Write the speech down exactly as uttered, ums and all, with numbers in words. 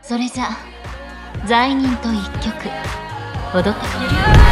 それじゃ罪人と一曲踊ってくれる？